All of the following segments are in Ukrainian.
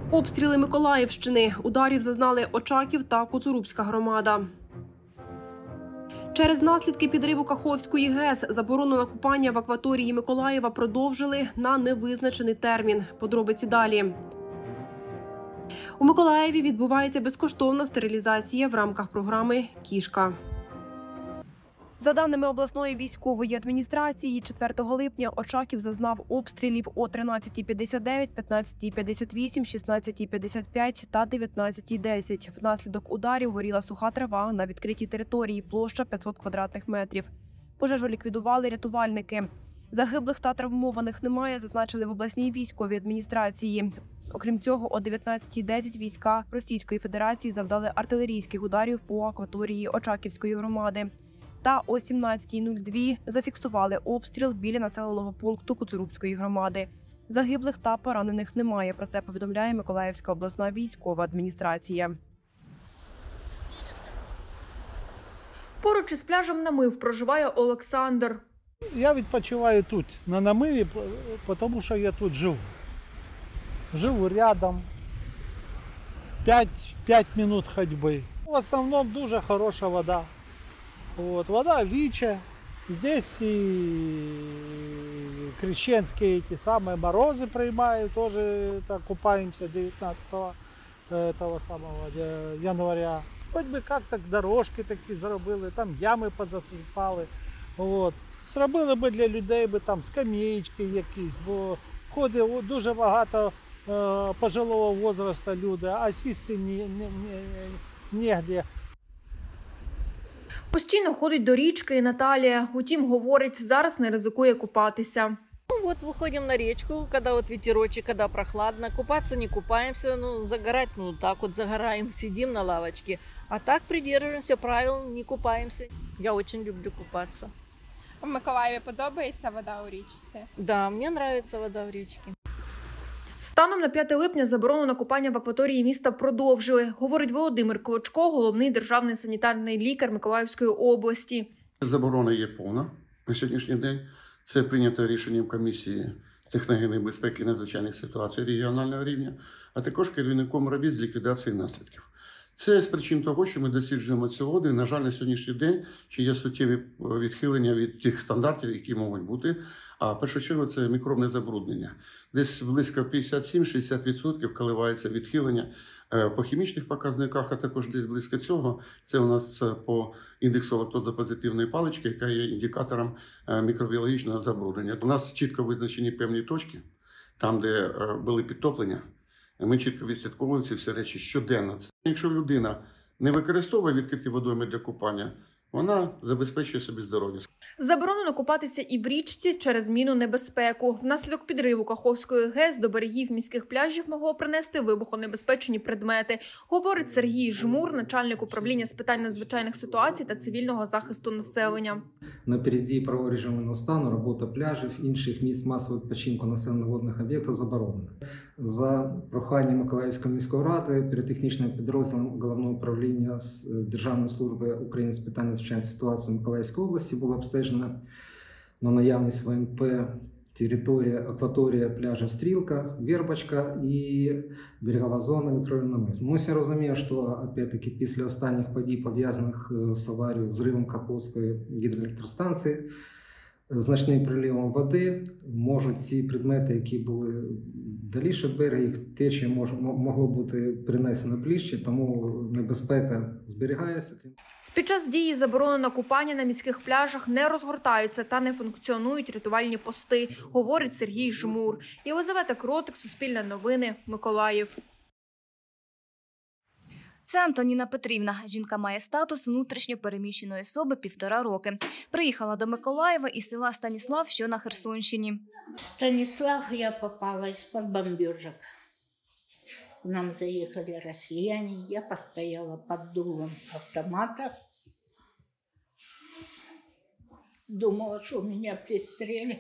Обстріли Миколаївщини. Ударів зазнали Очаків та Коцурубська громада. Через наслідки підриву Каховської ГЕС заборону на купання в акваторії Миколаєва продовжили на невизначений термін. Подробиці далі. У Миколаєві відбувається безкоштовна стерилізація в рамках програми «Кішка». За даними обласної військової адміністрації, 4 липня Очаків зазнав обстрілів о 13:59, 15:58, 16:55 та 19:10. Внаслідок ударів горіла суха трава на відкритій території, площа 500 квадратних метрів. Пожежу ліквідували рятувальники. Загиблих та травмованих немає, зазначили в обласній військовій адміністрації. Окрім цього, о 19:10 війська Російської Федерації завдали артилерійських ударів по акваторії Очаківської громади. Та о 17:02 зафіксували обстріл біля населеного пункту Коцурубської громади. Загиблих та поранених немає. Про це повідомляє Миколаївська обласна військова адміністрація. Поруч із пляжем Намив проживає Олександр. Я відпочиваю тут, на Намиві, тому що я тут живу. Живу рядом. 5 минут ходьби. В основному дуже хороша вода. Вот, вода лича. Здесь и крещенские эти самые морозы принимают, тоже так, купаемся 19 этого самого января. Хоть би как-то дорожки такі зробили, там ями позасипали. Вот. Зробили би для людей би там скамеечки якісь, бо ходить дуже багато пожилого возрасту люди, а сісти негде. Постійно ходить до річки і Наталія. Утім, говорить, зараз не ризикує купатися. Ну вот выходим на речку, когда вот ветерочек, когда прохладно. Купаться не купаемся, загорать, так вот загораем, сидим на лавочке. А так придерживаемся правил, не купаемся. Я очень люблю купаться. У Миколаєві подобається вода у річці? Да, мне нравится вода в речке. Станом на 5 липня заборону на купання в акваторії міста продовжили, говорить Володимир Клочко, головний державний санітарний лікар Миколаївської області. Заборона є повна на сьогоднішній день. Це прийнято рішенням комісії з техногенної безпеки і надзвичайних ситуацій регіонального рівня, а також керівником робіт з ліквідації наслідків. Це з причин того, що ми досліджуємо цю воду, і, на жаль, на сьогоднішній день ще є суттєві відхилення від тих стандартів, які можуть бути. А в першу чергу це мікробне забруднення. Десь близько 57-60% коливається відхилення по хімічних показниках, а також десь близько цього. Це у нас по індексу лактозопозитивної палички, яка є індикатором мікробіологічного забруднення. У нас чітко визначені певні точки, там, де були підтоплення. Ми чітко відслідковуємо ці всі речі щоденно. Якщо людина не використовує відкриті водойми для купання, вона забезпечує собі здоров'я. Заборонено купатися і в річці через зміну небезпеку. Внаслідок підриву Каховської ГЕС до берегів міських пляжів могло принести вибухонебезпечні предмети, говорить Сергій Жмур, начальник управління з питань надзвичайних ситуацій та цивільного захисту населення. Напереді правового режимного стану робота пляжів, інших місць масового відпочинку населених водних об'єктів заборонена. За проханням Миколаївської міської ради піротехнічним підрозділом Головного управління з Державної служби України з питань надзвичайних ситуацій Миколаївської області було обстежено на наявність ВНП територія, акваторія пляжів Стрілка, Вербочка і берегова зона мікрорайону Намив. Ми всі розуміємо, що, опять-таки, після останніх подій, пов'язаних з аварією, взривом Каховської гідроелектростанції, значним приливом води, можуть ці предмети, які були даліше берега, їх течія могло бути принесено ближче, тому небезпека зберігається. Під час дії заборони на купання на міських пляжах не розгортаються та не функціонують рятувальні пости, говорить Сергій Жмур. Єлизавета Кротик, Суспільне новини, Миколаїв. Це Антоніна Петрівна. Жінка має статус внутрішньо переміщеної особи 1,5 роки. Приїхала до Миколаєва із села Станіслав, що на Херсонщині. В Станислав я попала из-под бомбежек. К нам заехали россияне, я постояла под дулом автомата. Думала, что меня пристрелят.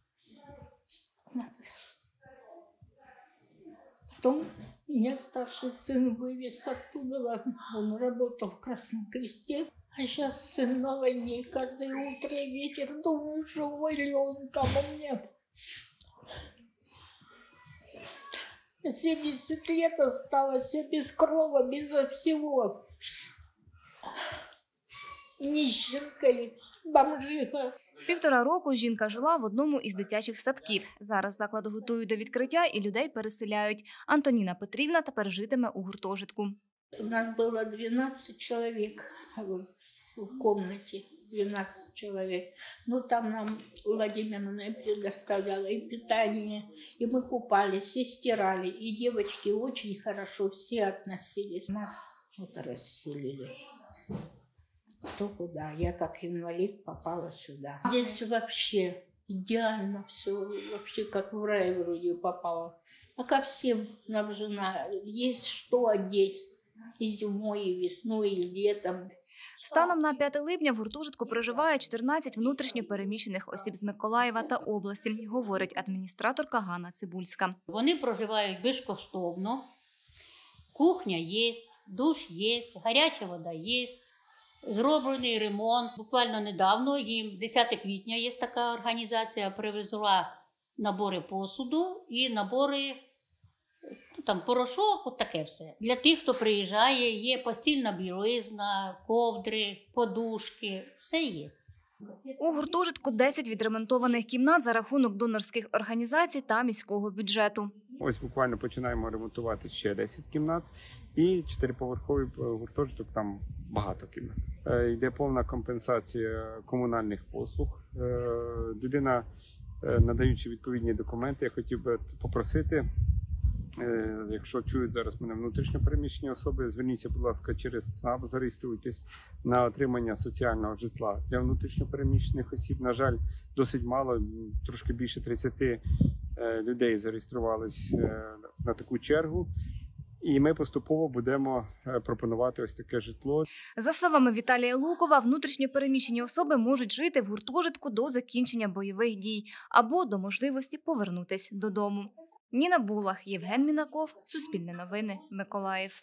Потом меня старший сын вывез оттуда. Он работал в Красном Кресте. А сейчас сын на войне. Каждое утро и вечер думаю, живой ли он там у меня. 70 лет осталось, я без крова, безо всего. Нищенка, бомжиха. 1,5 року жінка жила в одному із дитячих садків. Зараз заклад готують до відкриття і людей переселяють. Антоніна Петрівна тепер житиме у гуртожитку. У нас было 12 человек в комнате. 12 человек. Ну, там нам Владимировна предоставляла и питание, и мы купались, и стирали. И девочки очень хорошо все относились. Нас вот расселили. Кто куда. Я как инвалид попала сюда. Здесь вообще идеально все. Вообще как в рай вроде попала. А ко всем снабжена. Есть что одеть. И зимой, и весной, и летом. Станом на 5 липня в гуртожитку проживає 14 внутрішньо переміщених осіб з Миколаєва та області, говорить адміністраторка Ганна Цибульська. Вони проживають безкоштовно, кухня є, душ є, гаряча вода є, зроблений ремонт. Буквально недавно, їм 10 квітня є така організація, привезла набори посуду і набори там порошок, от таке все. Для тих, хто приїжджає, є постільна білизна, ковдри, подушки, все є. У гуртожитку 10 відремонтованих кімнат за рахунок донорських організацій та міського бюджету. Ось буквально починаємо ремонтувати ще 10 кімнат і 4-поверховий гуртожиток, там багато кімнат. Йде повна компенсація комунальних послуг. Людина, надаючи відповідні документи, я хотів би попросити, якщо чують зараз мене внутрішньо переміщені особи, зверніться, будь ласка, через ЦНАП, зареєструйтесь на отримання соціального житла для внутрішньо переміщених осіб. На жаль, досить мало, трошки більше 30 людей зареєструвались на таку чергу. І ми поступово будемо пропонувати ось таке житло. За словами Віталія Лукова, внутрішньо переміщені особи можуть жити в гуртожитку до закінчення бойових дій або до можливості повернутися додому. Ніна Булах, Євген Мінаков, Суспільне новини, Миколаїв.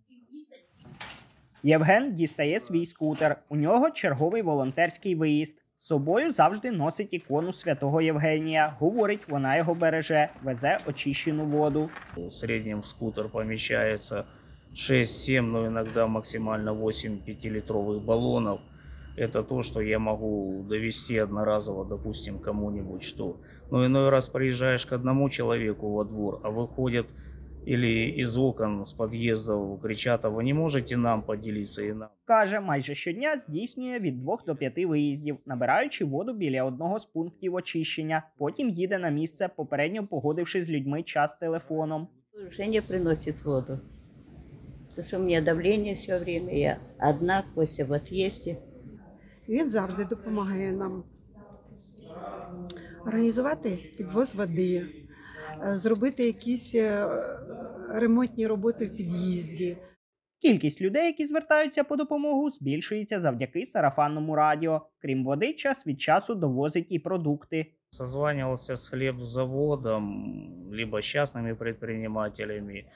Євген дістає свій скутер. У нього черговий волонтерський виїзд. З собою завжди носить ікону Святого Євгенія. Говорить, вона його береже, везе очищену воду. В середньому в скутер поміщається 6-7, но иногда максимально 8 5-литровых баллонов. Это то, что я могу довести одноразово, допустим, кому-нибудь что. Но иной раз приезжаешь к одному человеку во двор, а выходят или из окон, с подъездов кричат, а ви не можете нам поділитися і нам. Каже, майже щодня здійснює від 2 до 5 виїздів, набираючи воду біля одного з пунктів очищення. Потім їде на місце, попередньо погодивши з людьми час телефоном. Женя приносить воду, тому що у мене давлення все время, я одна, Костя в від'їзді. Він завжди допомагає нам організувати підвоз води, зробити якісь ремонтні роботи в під'їзді. Кількість людей, які звертаються по допомогу, збільшується завдяки сарафанному радіо. Крім води, час від часу довозить і продукти. Созванивался с хлебзаводом, либо с частными предпринимателями.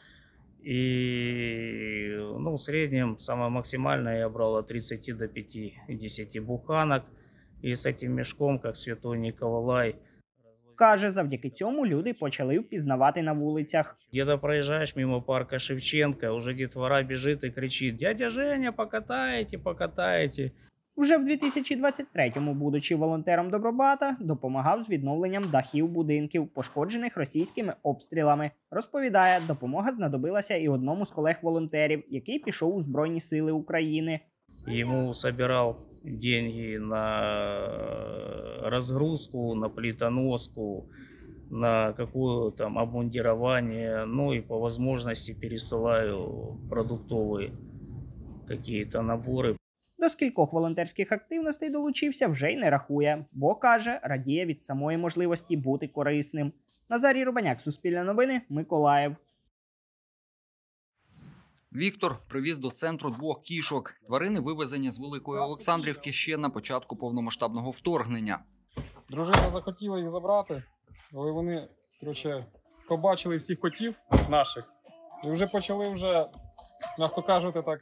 И в среднем, самое максимальное я брал от 30 до 50 буханок. И с этим мешком, как Святой Николай. Каже, завдяки цьому люди почали впізнавати на вулицях. Где-то проезжаешь мимо парка Шевченко, уже детвора бежит и кричит: «Дядя Женя, покатаете, покатаете». Вже в 2023-му, будучи волонтером Добробата, допомагав з відновленням дахів будинків, пошкоджених російськими обстрілами. Розповідає, допомога знадобилася і одному з колег-волонтерів, який пішов у Збройні Сили України. Ему собирал деньги на разгрузку, на плитоноску, на какое-то обмундирование, и по возможности пересылаю продуктовые какие-то наборы. До скількох волонтерських активностей долучився, вже й не рахує, бо, каже, радіє від самої можливості бути корисним. Назарій Рубаняк, Суспільне новини, Миколаїв. Віктор привіз до центру 2 кішок. Тварини вивезені з Великої Олександрівки ще на початку повномасштабного вторгнення. Дружина захотіла їх забрати, але вони, побачили всіх котів наших і вже почали, м'яко кажуть, так,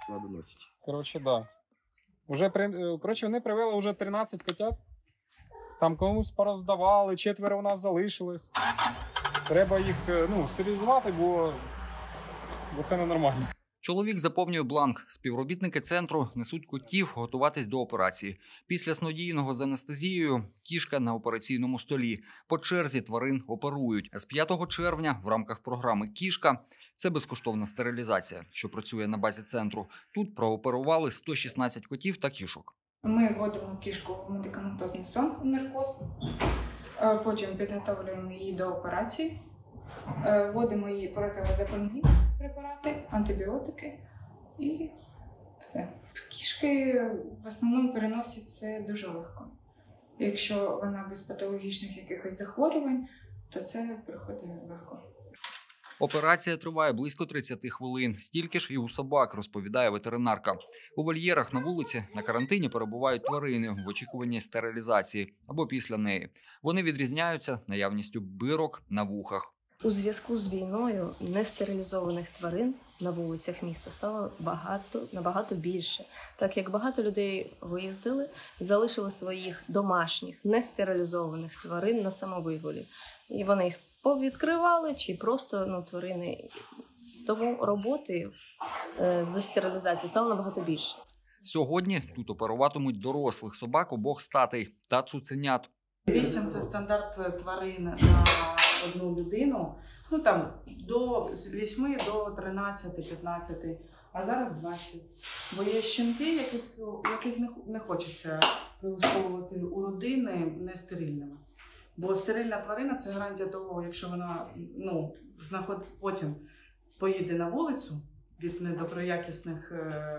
вони привели вже 13 котят. Там комусь пороздавали, 4 у нас залишилось. Треба їх стерилізувати, бо це ненормально. Чоловік заповнює бланк. Співробітники центру несуть котів готуватись до операції. Після снодійного з анестезією кішка на операційному столі. По черзі тварин оперують. З 5 червня в рамках програми «Кішка» – це безкоштовна стерилізація, що працює на базі центру. Тут прооперували 116 котів та кішок. Ми вводимо кішку в медикаментозний сон, в наркоз, потім підготовлюємо її до операції, вводимо її протизапальні препарати, антибіотики і все. Кішки в основному переносять це дуже легко. Якщо вона без патологічних якихось захворювань, то це проходить легко. Операція триває близько 30 хвилин. Стільки ж і у собак, розповідає ветеринарка. У вольєрах на вулиці на карантині перебувають тварини в очікуванні стерилізації або після неї. Вони відрізняються наявністю бирок на вухах. У зв'язку з війною нестерилізованих тварин на вулицях міста стало набагато більше. Так як багато людей виїздили, залишили своїх домашніх нестерилізованих тварин на самовигулі. І вони їх повідкривали чи просто тварини. Тому роботи з стерилізації стало набагато більше. Сьогодні тут оперуватимуть дорослих собак обох статей та цуценят. 8 – це стандарт тварин на одну людину. З 8 до 13-15, а зараз 20. Бо є щенки, яких не хочеться прилаштовувати у родини нестерильними. Бо стерильна тварина – це гарантія того, якщо вона потім поїде на вулицю від недоброякісних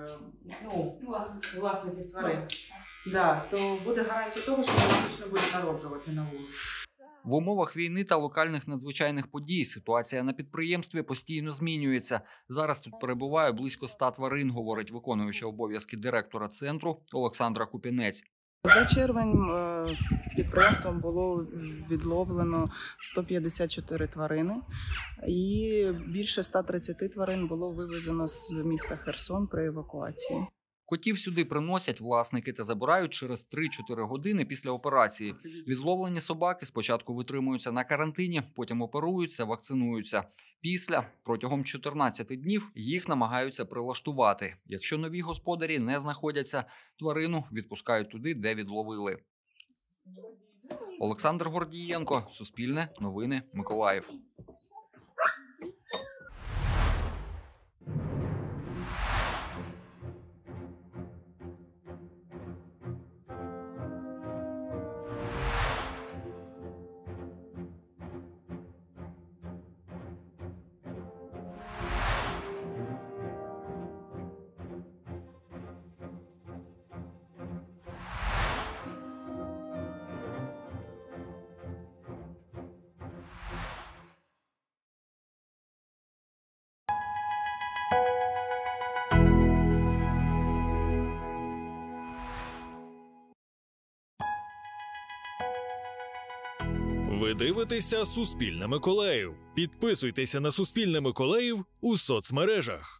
власників тварин, то буде гарантія того, що вони точно будуть народжувати на вулиці. В умовах війни та локальних надзвичайних подій ситуація на підприємстві постійно змінюється. Зараз тут перебуває близько 100 тварин, говорить виконуюча обов'язки директора центру Олександра Купінець. За червень підприємством було відловлено 154 тварини і більше 130 тварин було вивезено з міста Херсон при евакуації. Котів сюди приносять власники та забирають через 3-4 години після операції. Відловлені собаки спочатку витримуються на карантині, потім оперуються, вакцинуються. Після, протягом 14 днів, їх намагаються прилаштувати. Якщо нові господарі не знаходяться, тварину відпускають туди, де відловили. Олександр Гордієнко, Суспільне, Новини, Миколаїв. Ви дивитеся «Суспільне Миколаїв». Підписуйтеся на «Суспільне Миколаїв» у соцмережах.